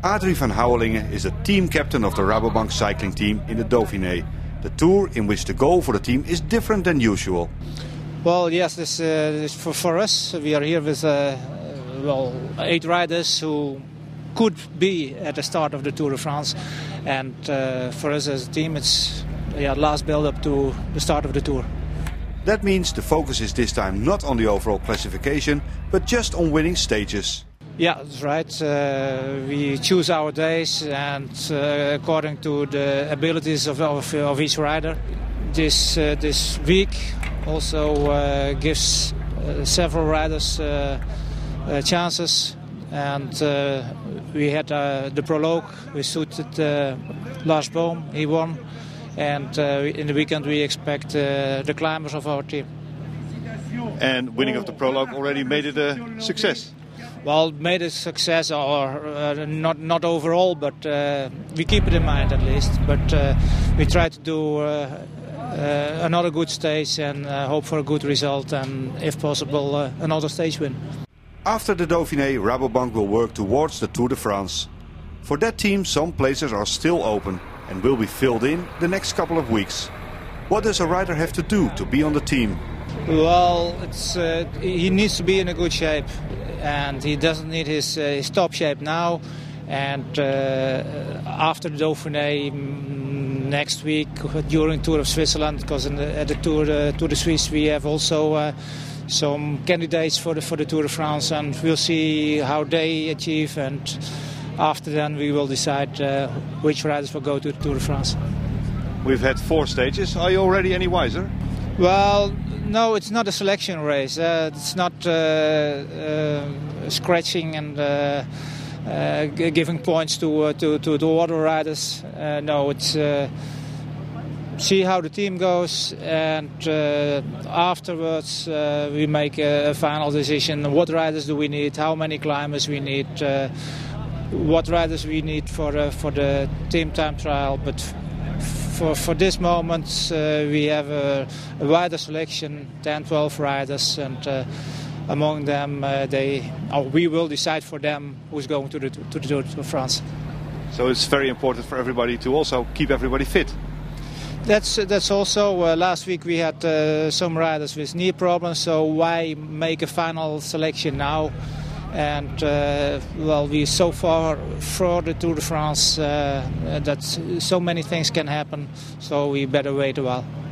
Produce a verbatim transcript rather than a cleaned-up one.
Adrie van Houwelingen is the team captain of the Rabobank cycling team in the Dauphiné. The tour in which the goal for the team is different than usual. Well, yes, this, uh, this for, for us, we are here with uh, well, eight riders who could be at the start of the Tour de France. And uh, for us as a team, it's yeah, last build-up to the start of the Tour. That means the focus is this time not on the overall classification, but just on winning stages. Yeah, that's right. Uh, we choose our days and uh, according to the abilities of, of, of each rider. This, uh, this week also uh, gives uh, several riders uh, uh, chances. And uh, we had uh, the prologue, we suited uh, Lars Boom, he won. And uh, in the weekend we expect uh, the climbers of our team. And winning of the prologue already made it a success? Well, made a success, or uh, not not overall, but uh, we keep it in mind at least. But uh, we try to do uh, uh, another good stage and uh, hope for a good result, and if possible, uh, another stage win. After the Dauphiné, Rabobank will work towards the Tour de France. For that team, some places are still open and will be filled in the next couple of weeks. What does a rider have to do to be on the team? Well, it's, uh, he needs to be in a good shape, and he doesn't need his, uh, his top shape now. And uh, after the Dauphiné next week, during Tour of Switzerland, because in the, at the Tour, uh, Tour de Suisse we have also uh, some candidates for the for the Tour de France, and we'll see how they achieve. And after then, we will decide uh, which riders will go to the Tour de France. We've had four stages. Are you already any wiser? Well, no, it's not a selection race. Uh, it's not uh, uh, scratching and uh, uh, giving points to, uh, to to the other riders. Uh, no, it's uh, see how the team goes, and uh, afterwards uh, we make a, a final decision. What riders do we need? How many climbers we need? Uh, what riders we need for uh, for the team time trial? But For, for this moment, uh, we have a, a wider selection, ten, twelve riders, and uh, among them, uh, they, or we will decide for them who's going to the to the Tour de France. So it's very important for everybody to also keep everybody fit. That's that's also uh, last week we had uh, some riders with knee problems, so why make a final selection now? And uh, well, we so far for the Tour de France uh, that so many things can happen, so we better wait a while.